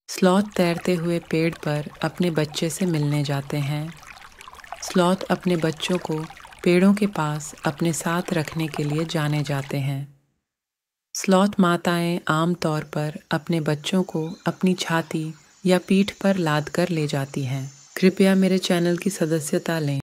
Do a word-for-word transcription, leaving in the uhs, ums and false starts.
Sloth तैरते हुए पेड़ पर अपने बच्चे से मिलने जाते हैं। स्लॉथ अपने बच्चों को पेड़ों के पास अपने साथ रखने के लिए जाने जाते हैं। स्लॉथ माताएं आमतौर पर अपने बच्चों को अपनी छाती या पीठ पर लाद कर ले जाती हैं। कृपया मेरे चैनल की सदस्यता लें।